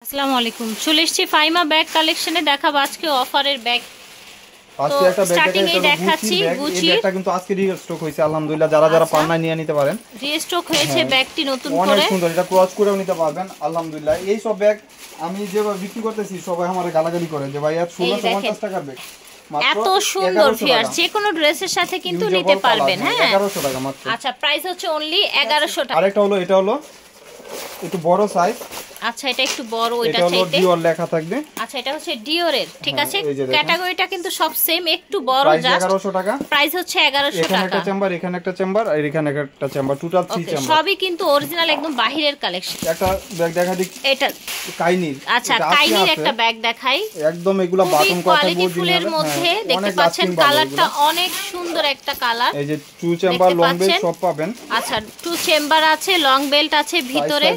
আসসালামু আলাইকুম। চলে এসেছি ফাইমা ব্যাগ কালেকশনে। দেখাবো আজকে অফারের ব্যাগ। আজকে একটা ব্যাগ দেখাচ্ছি গুচি। এই ব্যাগটা কিন্তু আজকে রিস্টক হইছে আলহামদুলিল্লাহ। যারা যারা পান না নিয়ে নিতে পারেন। রিস্টক হয়েছে ব্যাগটি নতুন করে। অনেক সুন্দর, এটা ক্রস করেও নিতে পারবেন আলহামদুলিল্লাহ। এই সব ব্যাগ আমি যেভাবে বিক্রি করতেছি সবাই আমারে গালাগালি করে যে ভাই এত 1650 টাকার ব্যাগ। এত সুন্দর ফিয়ার যে কোনো ড্রেসের সাথে কিন্তু নিতে পারবেন। হ্যাঁ 1100 টাকা মাত্র। আচ্ছা প্রাইস হচ্ছে অনলি 1100 টাকা। আরেকটা হলো, এটা হলো একটু বড় সাইজ। আচ্ছা এটা একটু বড়, এটা চাইতে এটা ডিওর লেখা থাকবে। আচ্ছা এটা হচ্ছে ডিওরের, ঠিক আছে। ক্যাটাগরিটা কিন্তু সব সেম, একটু বড় জাস্ট 1100 টাকা। প্রাইস হচ্ছে 1100 টাকা। এখানে একটা চেম্বার, এখানে একটা চেম্বার আর এখানে একটা চেম্বার, টোটাল 3 চেম্বার। সবই কিন্তু অরিজিনাল একদম বাহিরের কালেকশন। একটা ব্যাগ দেখা দিই, এটা কাইনির। আচ্ছা কাইনির একটা ব্যাগ দেখাই। একদম এগুলা বাটন করা থাকবে ফুলের মধ্যে। দেখতে পাচ্ছেন কালারটা অনেক সুন্দর একটা কালার। এই যে 2 চেম্বার লং বেল্ট সব পাবেন। আচ্ছা 2 চেম্বার আছে, লং বেল্ট আছে ভিতরে।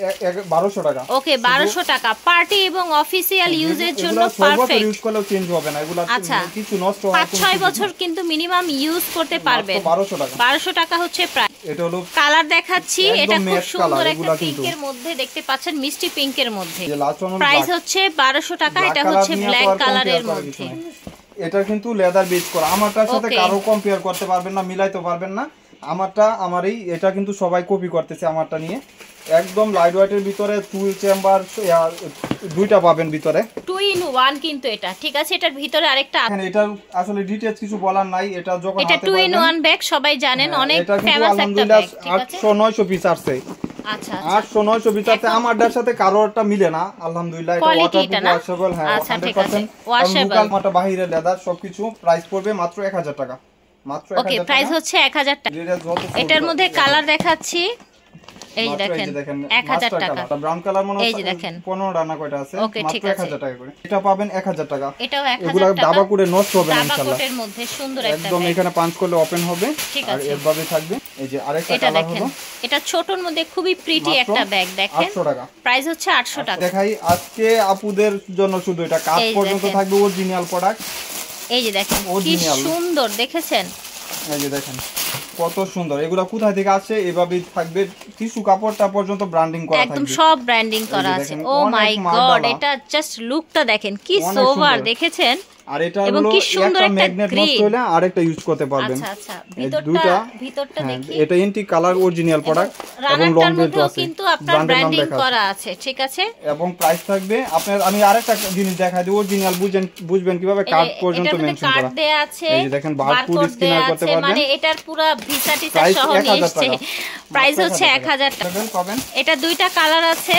1200 টাকা। ওকে 1200 টাকা। পার্টি এবং অফিশিয়াল ইউজের জন্য পারফেক্ট। ইউজ করলেও চেঞ্জ হবে না এগুলা, কিছু নষ্ট হয় 5-6 বছর কিন্তু মিনিমাম ইউজ করতে পারবেন। 1200 টাকা। 1200 টাকা হচ্ছে প্রাইস। এটা হলো কালার দেখাচ্ছি, এটা খুব সুন্দর একটা পিঙ্কের মধ্যে, দেখতে পাচ্ছেন মিষ্টি পিঙ্কের মধ্যে। প্রাইস হচ্ছে 1200 টাকা। এটা হচ্ছে ব্ল্যাক কালারের মধ্যে। এটা কিন্তু লেদার বেজ করা। আমারটার সাথে কারো কম্পেয়ার করতে পারবেন না, মিলাইতে পারবেন না। আমারটা আমারই, এটা কিন্তু সবাই কপি করতেছে আমারটা নিয়ে। একদম লাইট ওয়েটের ভিতরে 2 চেম্বার দুইটা পাবেন ভিতরে। 2 in 1 কিন্তু এটা, ঠিক আছে। এটার ভিতরে আরেকটা আছে। এটা আসলে ডিটেইলস কিছু বলার নাই। এটা যখন এটা 2 in 1 ব্যাগ, সবাই জানেন, অনেক ফেমাস একটা ব্যাগ, ঠিক আছে। 800-900 পিস আছে। আচ্ছা 800-900 পিস আছে। আমারটার সাথে কারোরটা মিলে না আলহামদুলিল্লাহ। এটা ওয়াটারপ্রুফ, হ্যাঁ 100% ওয়াশেবল। আমারটা বাইরে লেদার, সবকিছু। প্রাইস পড়বে মাত্র 1000 টাকা। মাত্র 1000 টাকা। ওকে প্রাইস হচ্ছে 1000 টাকা। এটার মধ্যে কালার দেখাচ্ছি, এই যে দেখেন 1000 টাকা। ব্রাউন কালার মনে হয় 15 রানা কয়টা আছে, মাত্র 1000 টাকা করে। এটা পাবেন 1000 টাকা। এটাও 1000 টাকা। এগুলা দাবা করে নষ্ট হবে না ইনশাআল্লাহ। দাবা কোটের মধ্যে সুন্দর একটা একদম এখানে পাঁচ করলে ওপেন হবে আর এভাবে থাকবে। এই যে আরেকটা কালার হলো, এটা ছোটর মধ্যে খুবই প্রিটি একটা ব্যাগ। দেখেন 800 টাকা। প্রাইস হচ্ছে 800 টাকা। দেখাই আজকে আপুদের জন্য শুধু এটা কাজ পর্যন্ত থাকবে, অরিজিনাল প্রোডাক্ট। এই যে দেখেন কি সুন্দর, দেখেছেন? এই যে দেখেন কত সুন্দর। এগুলা কোথায় থেকে আসে? এভাবেই থাকবে, টিস্যু কাপড়টা পর্যন্ত ব্র্যান্ডিং করা থাকবে, একদম সব ব্র্যান্ডিং করা আছে। ও মাই গড, এটা জাস্ট লুকটা দেখেন কি সোভার, দেখেছেন? আর এটা হলো একটা ম্যাগনেট নষ্ট হলে আরেকটা ইউজ করতে পারবেন। আচ্ছা আচ্ছা ভিতরটা দেখি। এটা এন্টি কালার অরিজিনাল প্রোডাক্ট এবং লং বেল্ট আছে, কিন্তু আপনার ব্র্যান্ডিং করা আছে, ঠিক আছে। এবং প্রাইস থাকবে আপনার। আমি আরেকটা জিনিস দেখাই দিই, অরিজিনাল বুঝবেন কিভাবে কার্ড পর্যন্ত মেনশন করা আছে। এই যে দেখেন বারকোড স্ক্যানার করতে পারবেন। মানে এটার পুরো ভিসা টিসা সহ নিয়ে এসেছে। প্রাইস হচ্ছে 1000 টাকা। এটা দুইটা কালার আছে।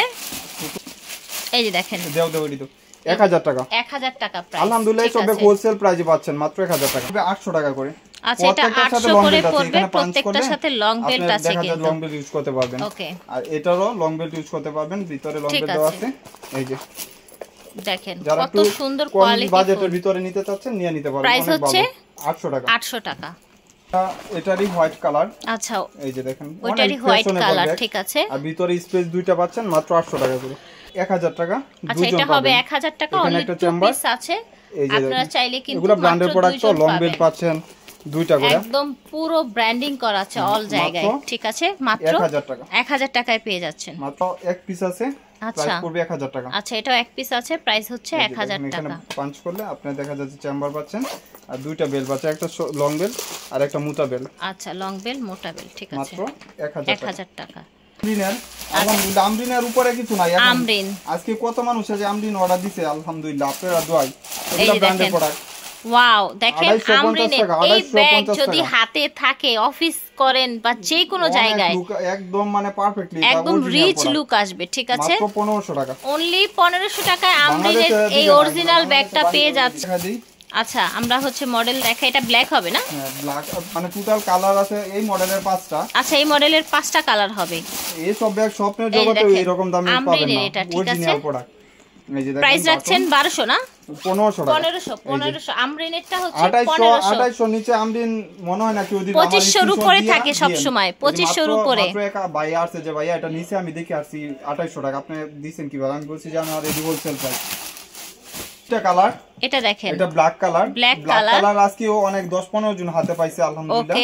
এই যে দেখেন দাও এটি তো 1000 টাকা। 1000 টাকা প্রাইস। আলহামদুলিল্লাহ সবে হোলসেল প্রাইসে পাচ্ছেন মাত্র 1000 টাকা। 800 টাকা করে। আচ্ছা এটা 800 করে পড়বে। প্রত্যেকটার সাথে লং বেল্ট আছে কিন্তু। লং বেল্ট ইউজ করতে পারবেন। ওকে। আর এটারও লং বেল্ট ইউজ করতে পারবেন, ভিতরে লং বেল্ট দেওয়া আছে। এই যে দেখেন কত সুন্দর কোয়ালিটি। বাজেটের ভিতরে নিতে চাচ্ছেন নিয়ে নিতে পারবেন। প্রাইস হচ্ছে 800 টাকা। 800 টাকা। এটারই হোয়াইট কালার। আচ্ছা এই যে দেখেন ওইটারই হোয়াইট কালার, ঠিক আছে। আর ভিতরে স্পেস দুইটা পাচ্ছেন মাত্র 800 টাকা করে। 1000 টাকা। আচ্ছা এটা হবে 1000 টাকা। অনলি একটা পিস আছে, আপনারা চাইলে কিন্তু এগুলা ব্র্যান্ডের প্রোডাক্ট, তো লং বেল্ট পাচ্ছেন দুইটা করে। একদম পুরো ব্র্যান্ডিং করা আছে অল জায়গায়, ঠিক আছে। মাত্র 1000 টাকা। 1000 টাকায় পেয়ে যাচ্ছেন। মাত্র এক পিস আছে, প্রাইস পড়বে 1000 টাকা। আচ্ছা এটাও এক পিস আছে, প্রাইস হচ্ছে 1000 টাকা। পাঁচ করলে আপনি দেখা যাচ্ছে চেম্বার পাচ্ছেন আর দুইটা বেল পাচ্ছেন, একটা লং বেল আর একটা মোটা বেল। আচ্ছা লং বেল মোটা বেল, ঠিক আছে। মাত্র 1000 টাকা। আলহামদুলিল্লাহ আমরিনের উপরে কিছু নাই। আমরিন আজকে কত মানুষ আছে আমরিন অর্ডার দিছে আলহামদুলিল্লাহ, আপনারা দোয়াই। এগুলা ব্র্যান্ডের প্রোডাক্ট। ওয়াও দেখেন আমরিনের এই ব্যাগ যদি হাতে থাকে, অফিস করেন বা যে কোনো জায়গায়, একদম মানে পারফেক্টলি একদম রিচ লুক আসবে, ঠিক আছে। মাত্র 1500 টাকা। অনলি 1500 টাকায় আমরিনের এই অরিজিনাল ব্যাগটা পেয়ে যাচ্ছে। আচ্ছা আমরা হচ্ছে মডেল দেখাই। এটা ব্ল্যাক হবে না? হ্যাঁ ব্ল্যাক, মানে টোটাল কালার আছে এই মডেলের 5টা। আচ্ছা এই মডেলের 5টা কালার হবে। এই সব ব্যাগ স্বপ্নের জগতে এরকম দামে পাবেন না, অরিজিনাল প্রোডাক্ট। এই যে দেখেন প্রাইস রাখছেন 1200 না 1500 টাকা। 1500 আমরিনেরটা হচ্ছে 2800 নিচে আমরিন মনে হয় না কেউ দিবে। 2500 এর উপরে থাকে সব সময়, 2500 এর উপরে। মাত্র এক ভাই আসছে যে ভাইয়া এটা নিচে আমি দেখে আসছি 2800 টাকা, আপনি দিবেন কিভাবে? আমি বলছি যে আমার এই হোলসেল প্রাইস। এটা কালার, এটা দেখেন, এটা ব্ল্যাক কালার। ব্ল্যাক কালার আজকে অনেক 10-15 জন হাতে পাইছে আলহামদুলিল্লাহ। ওকে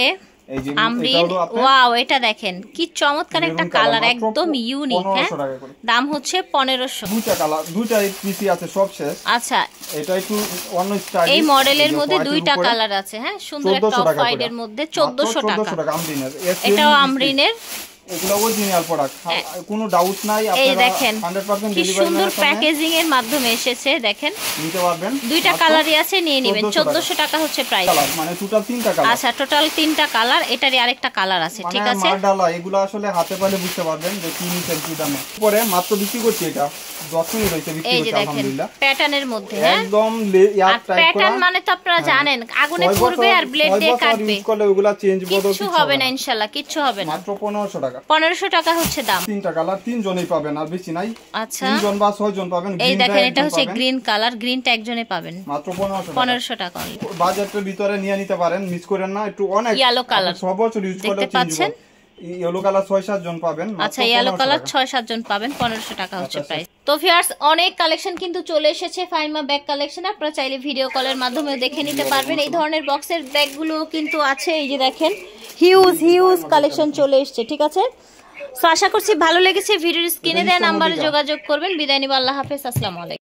এই যে আমরিন, ওয়াও এটা দেখেন কি চমৎকার একটা কালার, একদম ইউনিক। হ্যাঁ, দাম হচ্ছে 1500। দুইটা কালার, দুইটা পিসি আছে সব শেষ। আচ্ছা, এটা একটু অন্য স্টাইল, এই মডেলের মধ্যে দুইটা কালার আছে। হ্যাঁ, সুন্দর একটা অফ হোয়াইট এর মধ্যে 1400 টাকা। আমরিনের, এটাও আমরিনের, এগুলো অরিজিনাল প্রোডাক্ট, কোনো ডাউট নাই। এই দেখেন 100% কি ডেলিভারি সুন্দর প্যাকেজিং এর মাধ্যমে এসেছে, দেখেন নিতে পারবেন। দুইটা কালারই আছে, নিয়ে নেবেন। 1400 টাকা হচ্ছে প্রাইস। মানে টোটাল 3টা কালার। আচ্ছা, টোটাল 3টা কালার, এটারই আরেকটা কালার আছে। ঠিক আছে, মারডালা এগুলো আসলে হাতে পালে বুঝতে পারবেন যে কি নিচের কি দামে। পরে মাত্র বিক্রি করছি, এটা 10 মিনিট হইছে বিক্রি করছি আলহামদুলিল্লাহ। প্যাটার্নের মধ্যে, হ্যাঁ একদম ইয়ার টাইপ করা। প্যাটার্ন মানে তো আপনারা জানেন, আগুনে পুড়বে আর ব্লেড দিয়ে কাটবে, ইউজ করলে ওগুলা চেঞ্জ বদল কিছু হবে না ইনশাআল্লাহ, কিছু হবে না। মাত্র 1500 টাকা। 1500 টাকা হচ্ছে দাম। 3টা কালার, 3 জনই পাবেন, আর বেশি নাই। আচ্ছা, 3 জন বা 6 জন পাবেন। এই দেখেন এটা হচ্ছে গ্রিন কালার, গ্রিনটা একজনে পাবেন, মাত্র 1500 টাকা। বাজেটের ভিতরে নিয়ে নিতে পারেন, মিস করেন না। একটু অনেক ইয়েলো কালার, সব বছর ইউজ করলে দেখতে পাচ্ছেন, ইয়েলো কালার 6-7 জন পাবেন। আচ্ছা, ইয়েলো কালার 6-7 জন পাবেন, 1500 টাকা হচ্ছে প্রাইস। তো ভিউয়ার্স, অনেক কালেকশন কিন্তু চলে এসেছে ফাইমা ব্যাগ কালেকশন। আপনারা চাইলে ভিডিও কলের মাধ্যমে দেখে নিতে পারবেন। এই ধরনের বক্সের ব্যাগগুলো কিন্তু আছে, এই যে দেখেন হিউজ কালেকশন চলে এসেছে। ঠিক আছে, সো আশা করছি ভালো লেগেছে। ভিডিওর স্ক্রিনে দেওয়া নাম্বারে যোগাযোগ করবেন। বিদায় নিব, আল্লাহ হাফেজ, আসসালামু আলাইকুম।